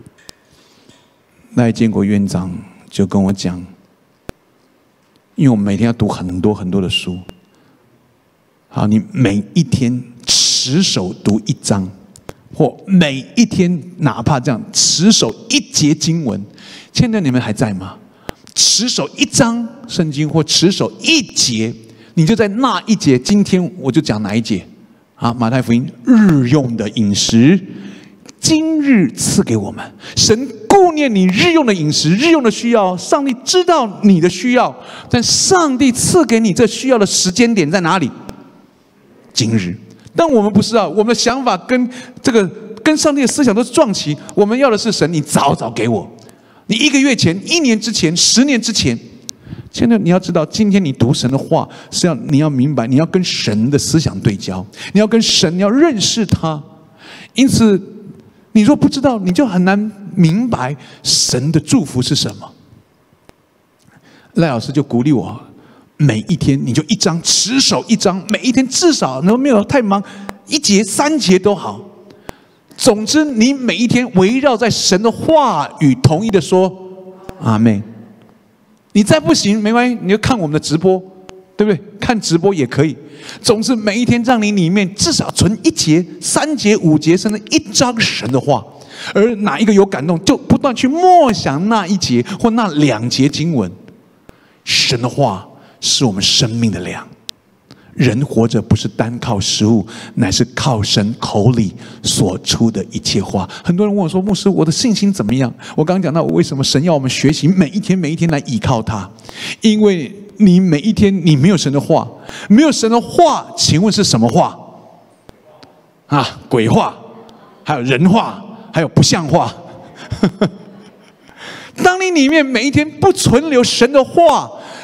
赖建国院长就跟我讲。因为我们每天要读很多很多的书，好，你每一天持守读一章，或每一天哪怕这样持守一节经文，现在你们还在吗？持守一章圣经或持守一节，你就在那一节。今天我就讲哪一节啊？马太福音日用的饮食，今日赐给我们，神顾念你日用的饮食，日用的需要。上帝知道你的需要，但上帝赐给你这需要的时间点在哪里？今日。但我们不是啊，我们的想法跟这个跟上帝的思想都是撞齐。我们要的是神，你早早给我。你一个月前、一年之前、十年之前，现在你要知道，今天你读神的话是要你要明白，你要跟神的思想对焦，你要跟神，你要认识他。因此，你若不知道，你就很难明白神的祝福是什么。赖老师就鼓励我，每一天你就一章持守一章，每一天至少能没有太忙，一节三节都好。总之，你每一天围绕在神的话语，同意的说阿们。你再不行没关系，你就看我们的直播，对不对？看直播也可以。总之，每一天让你里面至少存一节、三节、五节，甚至一章神的话。而哪一个有感动，就不断去默想那一节或那两节经文。神的话是我们生命的粮。人活着不是单靠食物，乃是靠神口里所出的一切话。很多人问我说：“牧师，我的信心怎么样？”我刚刚讲到，为什么神要我们学习每一天、每一天来依靠他？因为你每一天你没有神的话，没有神的话，请问是什么话？啊，鬼话，还有人话，还有不像话。当你里面每一天不存留神的话，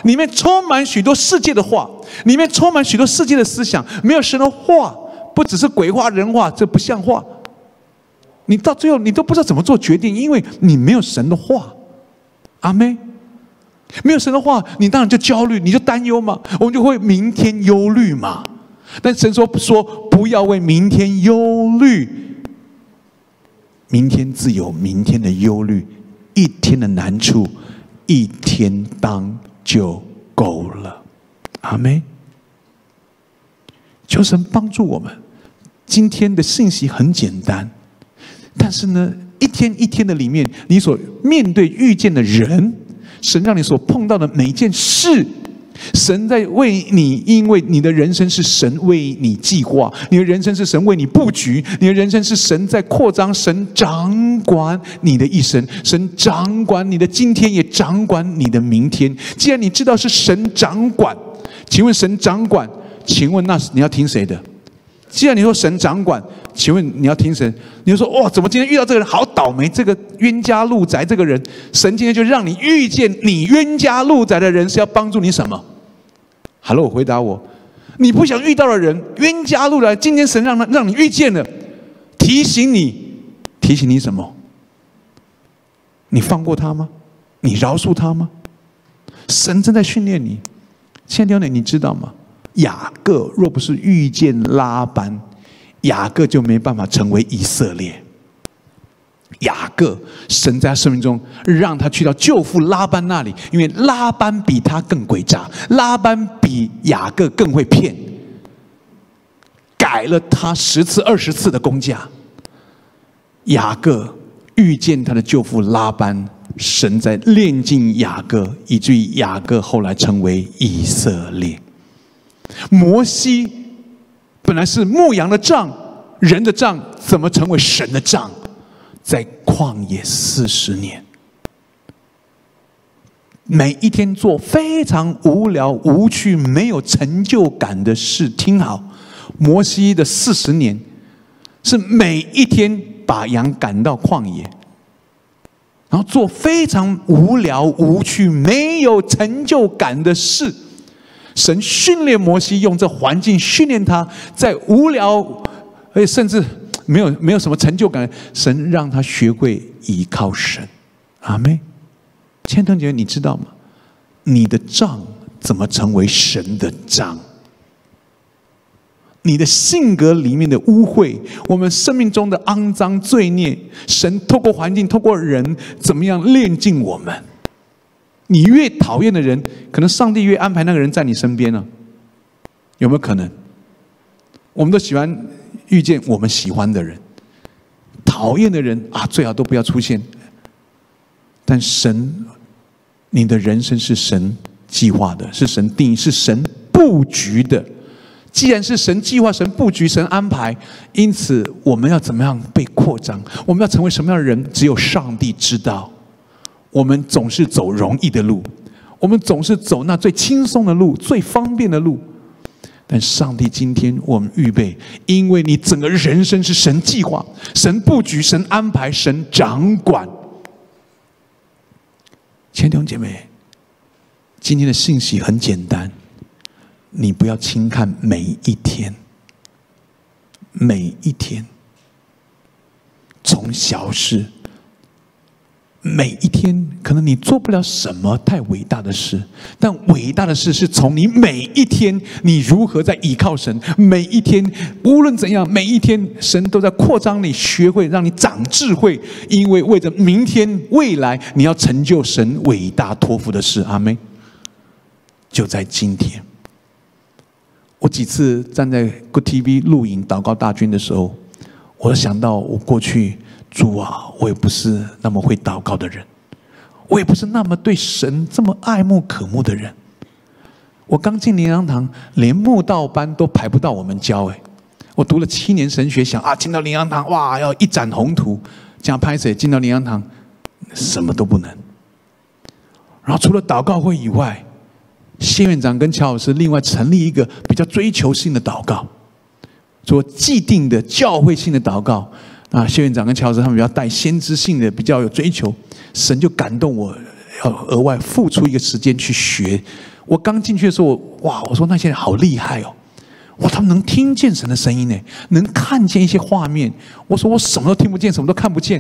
里面充满许多世界的话，里面充满许多世界的思想。没有神的话，不只是鬼话人话，这不像话。你到最后你都不知道怎么做决定，因为你没有神的话。阿们。没有神的话，你当然就焦虑，你就担忧嘛，我们就会明天忧虑嘛。但神说说不要为明天忧虑，明天自有明天的忧虑，一天的难处一天当就够了。阿们。求神帮助我们。今天的信息很简单，但是呢，一天一天的里面，你所面对遇见的人，神让你所碰到的每一件事，神在为你，因为你的人生是神为你计划，你的人生是神为你布局，你的人生是神在扩张，神掌管你的一生，神掌管你的今天，也掌管你的明天。既然你知道是神掌管，请问神掌管，请问那你要听谁的？既然你说神掌管，请问你要听神？你就说哇，怎么今天遇到这个人好倒霉？这个冤家路窄，这个人，神今天就让你遇见你冤家路窄的人，是要帮助你什么？好了，我回答我，你不想遇到的人，冤家路窄，今天神让他让你遇见了，提醒你，提醒你什么？你放过他吗？你饶恕他吗？神正在训练你。亲爱的弟兄姐妹，你知道吗？雅各若不是遇见拉班，雅各就没办法成为以色列。雅各，神在他生命中让他去到舅父拉班那里，因为拉班比他更诡诈，拉班比雅各更会骗，改了他十次二十次的工价。雅各遇见他的舅父拉班，神在炼净雅各，以至于雅各后来成为以色列。摩西本来是牧羊的杖，人的杖，怎么成为神的杖？在旷野四十年，每一天做非常无聊、无趣、没有成就感的事。听好，摩西的四十年是每一天把羊赶到旷野，然后做非常无聊、无趣、没有成就感的事。神训练摩西，用这环境训练他，在无聊，而且甚至没有没有什么成就感，神让他学会依靠神。阿们。亲爱的姐妹，你知道吗？你的杖怎么成为神的杖？你的性格里面的污秽，我们生命中的肮脏罪孽，神透过环境，透过人，怎么样炼净我们？你越讨厌的人，可能上帝越安排那个人在你身边呢、啊？有没有可能？我们都喜欢遇见我们喜欢的人，讨厌的人啊，最好都不要出现。但神，你的人生是神计划的，是神定义，是神布局的。既然是神计划、神布局、神安排，因此我们要怎么样被扩张？我们要成为什么样的人？只有上帝知道。我们总是走容易的路，我们总是走那最轻松的路、最方便的路。但上帝今天我们预备，因为你整个人生是神计划、神布局、神安排、神掌管。亲爱的弟兄姐妹，今天的信息很简单，你不要轻看每一天，每一天，从小事。每一天，可能你做不了什么太伟大的事，但伟大的事是从你每一天，你如何在依靠神。每一天，无论怎样，每一天，神都在扩张你，学会让你长智慧，因为为着明天、未来，你要成就神伟大托付的事。阿们。就在今天，我几次站在 Good T V 录影祷告大军的时候，我想到我过去。主啊，我也不是那么会祷告的人，我也不是那么对神这么爱慕渴慕的人。我刚进灵粮堂，连慕道班都排不到我们教哎。我读了七年神学，想啊，进到灵粮堂哇，要一展宏图。这样拍谁进到灵粮堂，什么都不能。然后除了祷告会以外，谢院长跟乔老师另外成立一个比较追求性的祷告，做既定的教会性的祷告。啊，谢院长跟乔老师他们比较带先知性的，比较有追求，神就感动我，要额外付出一个时间去学。 我刚进去的时候，哇，我说那些人好厉害哦，哇，他们能听见神的声音呢，能看见一些画面。我说我什么都听不见，什么都看不见。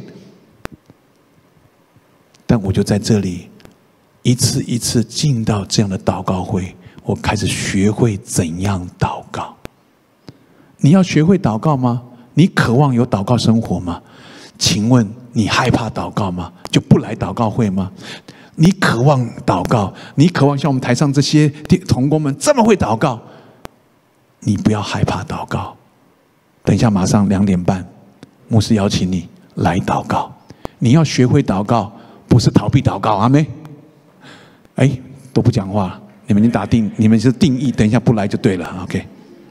但我就在这里，一次一次进到这样的祷告会，我开始学会怎样祷告。你要学会祷告吗？你渴望有祷告生活吗？请问你害怕祷告吗？就不来祷告会吗？你渴望祷告，你渴望像我们台上这些同工们这么会祷告，你不要害怕祷告。等一下马上两点半，牧师邀请你来祷告。你要学会祷告，不是逃避祷告，阿妹。哎，都不讲话，你们已经打定，你们是定义，等一下不来就对了 ，OK。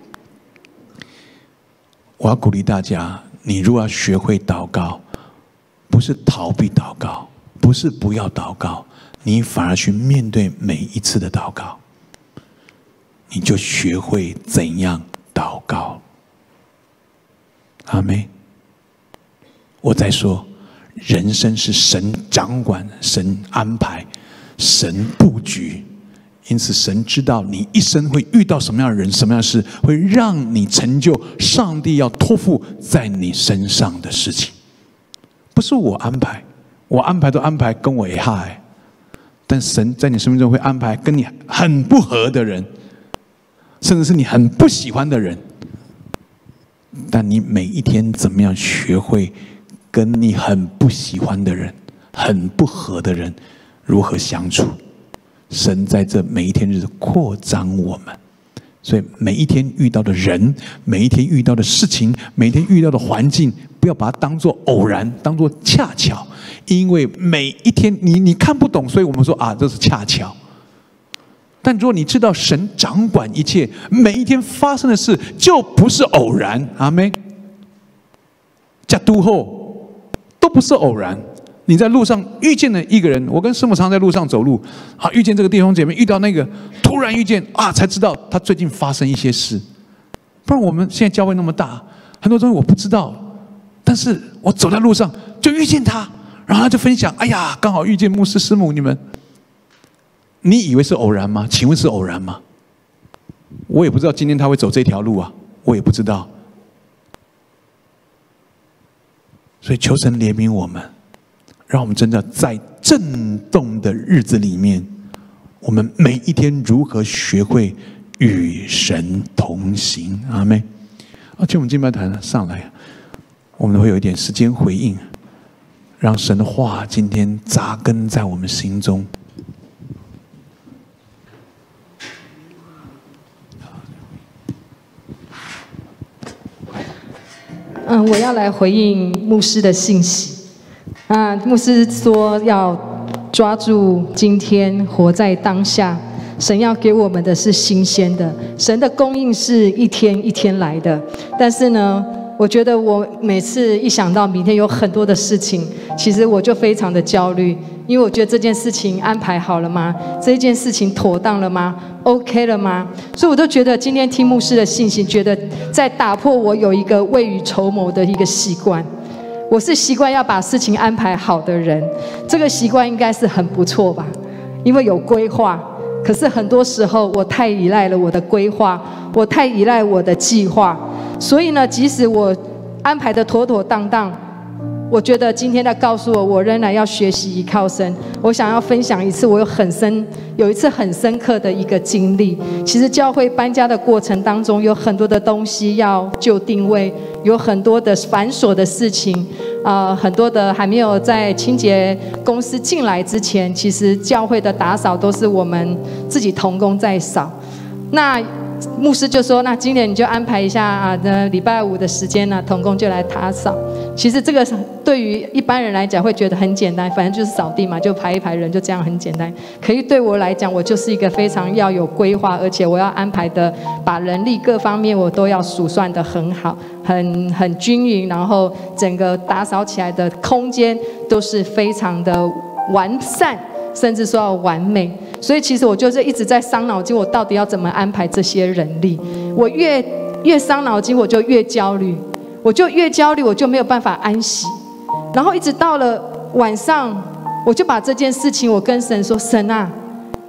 我要鼓励大家，你如果要学会祷告，不是逃避祷告，不是不要祷告，你反而去面对每一次的祷告，你就学会怎样祷告。阿们。我再说，人生是神掌管、神安排、神布局。因此神知道你一生会遇到什么样的人，什么样的事会让你成就上帝要托付在你身上的事情。不是我安排，我安排都安排跟我也害，但神在你生命中会安排跟你很不合的人，甚至是你很不喜欢的人。但你每一天怎么样学会跟你很不喜欢的人、很不合的人如何相处？神在这每一天日子扩张我们，所以每一天遇到的人，每一天遇到的事情，每一天遇到的环境，不要把它当作偶然，当作恰巧。因为每一天你你看不懂，所以我们说啊，这是恰巧。但如果你知道神掌管一切，每一天发生的事就不是偶然。阿们。加都后都不是偶然。你在路上遇见了一个人，我跟师母常在路上走路，啊，遇见这个弟兄姐妹，遇到那个，突然遇见啊，才知道他最近发生一些事。不然我们现在教会那么大，很多东西我不知道，但是我走在路上就遇见他，然后他就分享，哎呀，刚好遇见牧师师母你们。你以为是偶然吗？请问是偶然吗？我也不知道今天他会走这条路啊，我也不知道。所以求神怜悯我们。让我们真的在震动的日子里面，我们每一天如何学会与神同行。阿们。而且我们敬拜团上来，我们会有一点时间回应，让神的话今天扎根在我们心中。 嗯，我要来回应牧师的信息。啊，牧师说要抓住今天，活在当下。神要给我们的是新鲜的，神的供应是一天一天来的。但是呢，我觉得我每次一想到明天有很多的事情，其实我就非常的焦虑，因为我觉得这件事情安排好了吗？这件事情妥当了吗 ？OK 了吗？所以我都觉得今天听牧师的信息，觉得在打破我有一个未雨绸缪的一个习惯。我是习惯要把事情安排好的人，这个习惯应该是很不错吧？因为有规划。可是很多时候我太依赖了我的规划，我太依赖我的计划，所以呢，即使我安排的妥妥当当，我觉得今天在告诉我，我仍然要学习依靠神。我想要分享一次我有很深有一次很深刻的一个经历。其实教会搬家的过程当中，有很多的东西要就定位，有很多的繁琐的事情，呃，很多的还没有在清洁公司进来之前，其实教会的打扫都是我们自己同工在扫。那牧师就说：“那今年你就安排一下啊，那礼拜五的时间呢，同工就来打扫。”其实这个对于一般人来讲会觉得很简单，反正就是扫地嘛，就排一排人，就这样很简单。可是对我来讲，我就是一个非常要有规划，而且我要安排的，把人力各方面我都要数算得很好，很很均匀，然后整个打扫起来的空间都是非常的完善。甚至说要完美，所以其实我就是一直在伤脑筋，我到底要怎么安排这些人力？我越越伤脑筋，我就越焦虑，我就越焦虑，我就没有办法安息。然后一直到了晚上，我就把这件事情，我跟神说：神啊，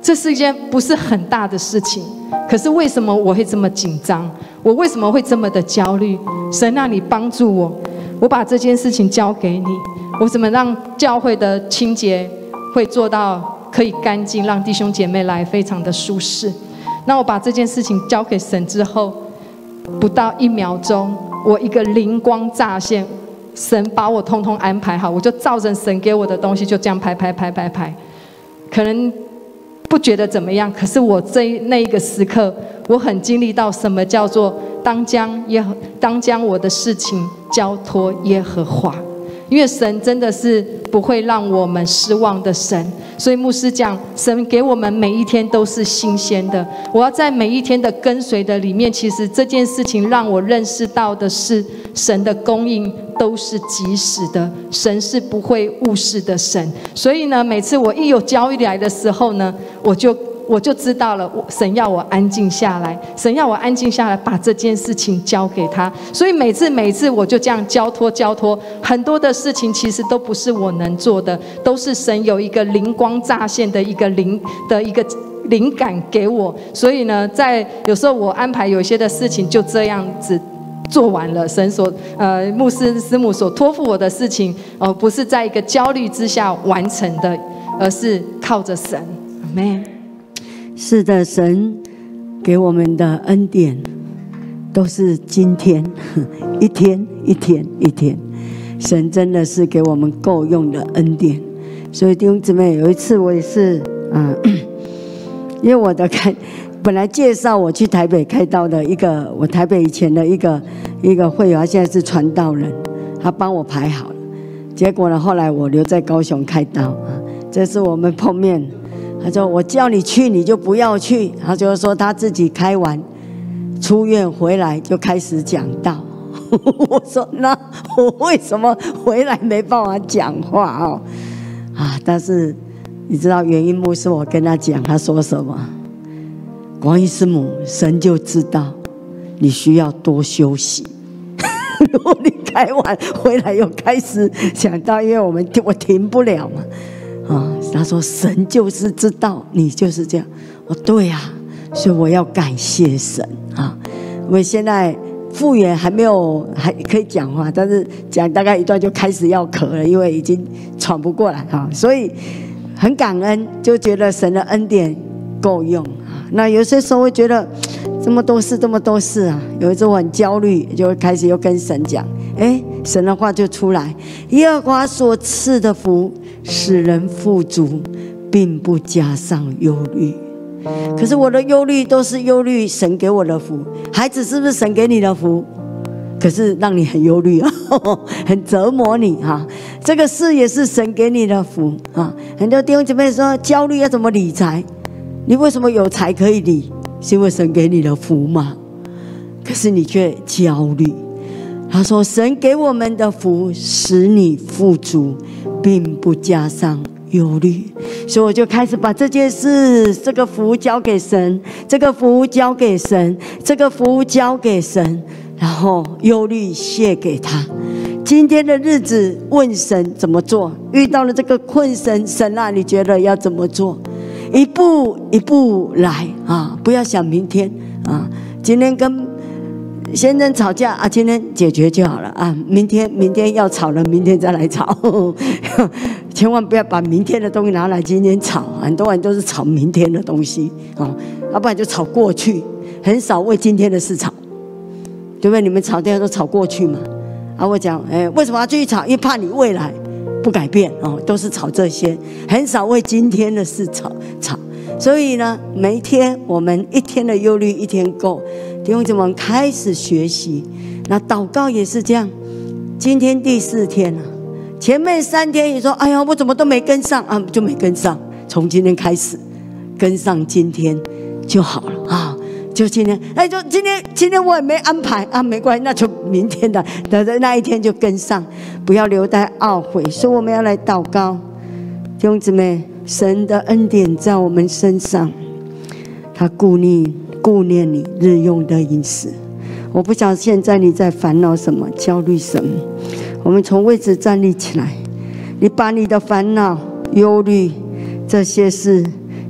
这是一件不是很大的事情，可是为什么我会这么紧张？我为什么会这么的焦虑？神啊，你帮助我，我把这件事情交给你，我怎么让教会的清洁会做到可以干净，让弟兄姐妹来非常的舒适？那我把这件事情交给神之后，不到一秒钟，我一个灵光乍现，神把我通通安排好，我就照着神给我的东西就这样拍拍拍拍拍，可能不觉得怎么样，可是我这那一个时刻，我很经历到什么叫做当将耶和当将我的事情交托耶和华，因为神真的是不会让我们失望的神。所以牧师讲，神给我们每一天都是新鲜的。我要在每一天的跟随的里面，其实这件事情让我认识到的是，神的供应都是及时的，神是不会误事的神。所以呢，每次我一有交易来的时候呢，我就我就知道了，神要我安静下来，神要我安静下来，把这件事情交给他。所以每次每次我就这样交托交托，很多的事情其实都不是我能做的，都是神有一个灵光乍现的一个灵的一个灵感给我。所以呢，在有时候我安排有一些的事情就这样子做完了，神所呃牧师师母所托付我的事情，呃不是在一个焦虑之下完成的，而是靠着神。阿们。 是的，神给我们的恩典都是今天一天一天一天，神真的是给我们够用的恩典。所以弟兄姊妹，有一次我也是啊、呃，因为我的开本来介绍我去台北开道的一个，我台北以前的一个一个会友，他现在是传道人，他帮我排好了。结果呢，后来我留在高雄开道啊，这次我们碰面。他说：“我叫你去，你就不要去。”他就是说他自己开完出院回来就开始讲道。我说：“那我为什么回来没办法讲话哦？”啊！但是你知道原因牧师我跟他讲，他说什么？王医师母，神就知道你需要多休息。如果你开完回来又开始讲道，因为我们我停不了嘛。啊，他说神就是知道你就是这样。哦，对呀、啊，所以我要感谢神啊！我现在复原还没有还可以讲话，但是讲大概一段就开始要咳了，因为已经喘不过来啊，所以很感恩，就觉得神的恩典够用啊。那有些时候会觉得这么多事这么多事啊，有一次我很焦虑，就会开始又跟神讲，哎，神的话就出来，耶和华所赐的福使人富足，并不加上忧虑。可是我的忧虑都是忧虑神给我的福，孩子是不是神给你的福？可是让你很忧虑啊，很折磨你啊。这个事也是神给你的福啊。很多弟兄姐妹说焦虑要怎么理财？你为什么有财可以理？是因为神给你的福吗？可是你却焦虑。他说神给我们的福使你富足，并不加上忧虑。所以我就开始把这件事，这个福交给神，这个福交给神，这个福交给神，然后忧虑卸给他。今天的日子问神怎么做，遇到了这个困神，神啊，你觉得要怎么做？一步一步来啊，不要想明天啊。今天跟先生吵架啊，今天解决就好了啊。明天明天要吵了，明天再来吵，千万不要把明天的东西拿来今天吵。很多人都是吵明天的东西啊，要不然就吵过去，很少为今天的事吵，对不对？你们吵架都吵过去嘛？啊，我讲，哎，为什么要继续吵？因为怕你未来不改变哦，都是吵这些，很少为今天的事吵吵。所以呢，每一天我们一天的忧虑一天够。弟兄姊妹开始学习，那祷告也是这样。今天第四天了、啊，前面三天你说，哎呀，我怎么都没跟上啊，就没跟上。从今天开始，跟上今天就好了啊。就今天，哎，就今天，今天我也没安排啊，没关系，那就明天的，的那一天就跟上，不要留待懊悔。所以我们要来祷告，弟兄姊妹，神的恩典在我们身上，他顾念。顾念你日用的饮食。我不晓得现在你在烦恼什么，焦虑什么。我们从位置站立起来，你把你的烦恼忧虑这些事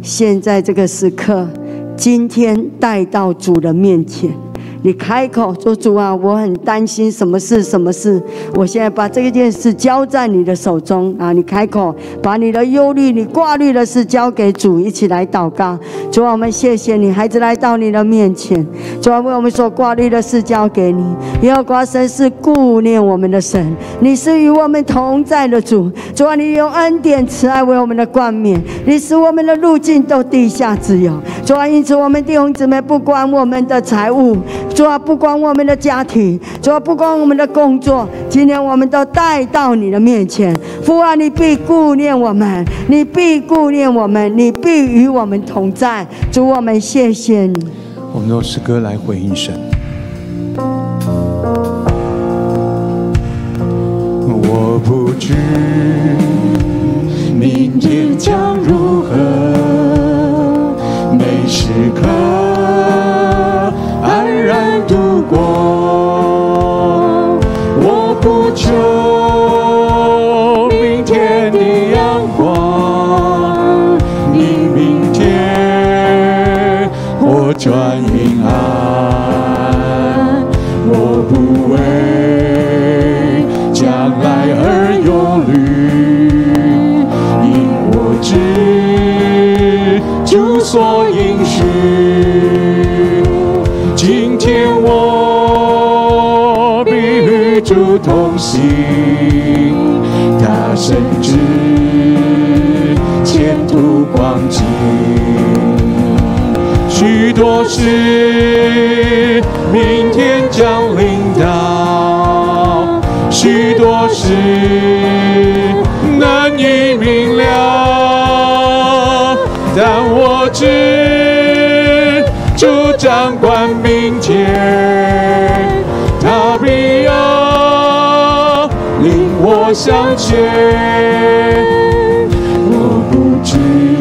现在这个时刻，今天带到主的面前。你开口说：“主啊，我很担心什么事？什么事？我现在把这件事交在你的手中啊！你开口，把你的忧虑、你挂虑的事交给主，一起来祷告。主啊，我们谢谢你，孩子来到你的面前。主啊，为我们所挂虑的事交给你。耶和华神是顾念我们的神，你是与我们同在的主。主啊，你用恩典慈爱为我们的冠冕，你使我们的路径都地下自由。主啊，因此我们弟兄姊妹，不管我们的财物。”主啊，不管我们的家庭，主啊，不管我们的工作，今天我们都带到你的面前。父啊，你必顾念我们，你必顾念我们，你必与我们同在。主，我们谢谢你。 我们用诗歌来回应神。我不知明天将如何，每时刻安然度过，我不求明天的阳光，你明天我转阴暗，我不为将来而忧虑，因我知主所应许。今天我必与主同行，他深知前途光景，许多事明天将临到，许多事难以明了，但我知主掌管明天，他必要领我向前。我不知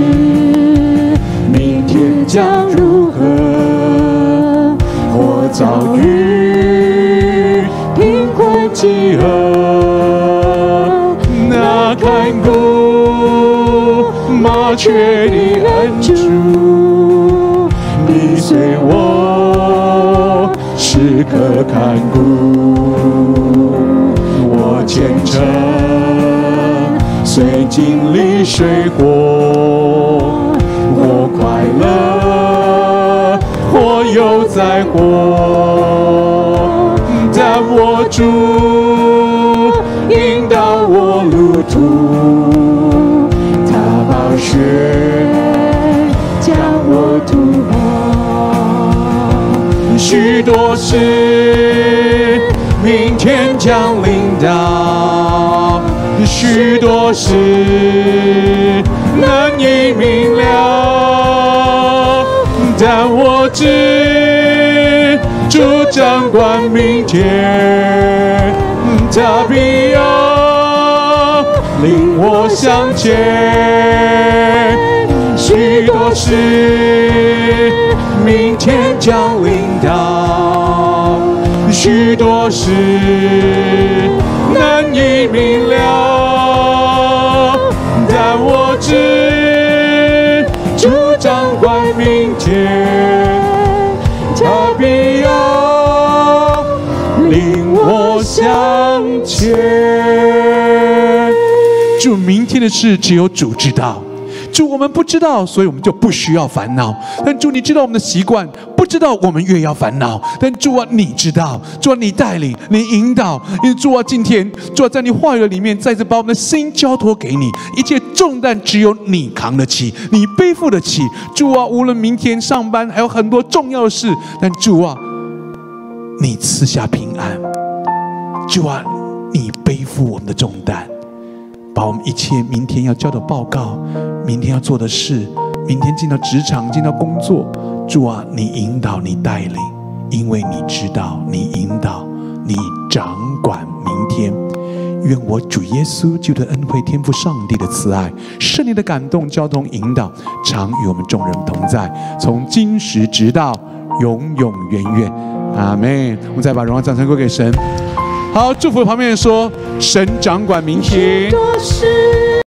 明天将如何，或遭遇贫困饥饿，那看顾麻雀的恩主，你随我时刻看顾，我虔诚虽经历水火，或快乐或有灾祸，但我主引导我路途，他宝血将我涂抹。许多事明天将临到，许多事难以明了，但我知主掌管明天，他必要领我向前。许多事明天将临到，许多事难以明了，但我知主掌管明天，他必要领我向前。主，明天的事只有主知道。主，我们不知道，所以我们就不需要烦恼。但主，你知道我们的习惯，不知道我们越要烦恼。但主啊，你知道，主啊，你带领，你引导。因为主啊，今天主啊，在你话语里面，再次把我们的心交托给你，一切重担只有你扛得起，你背负得起。主啊，无论明天上班还有很多重要的事，但主啊，你赐下平安。主啊，你背负我们的重担。把我们一切明天要交的报告，明天要做的事，明天进到职场，进到工作，主啊，你引导，你带领，因为你知道，你引导，你掌管明天。愿我主耶稣基督的恩惠、天父上帝的慈爱、圣灵的感动、交通、引导，常与我们众人同在，从今时直到永永远远。阿们。我们再把荣耀掌声归给神。好，祝福旁边人说：神掌管明天。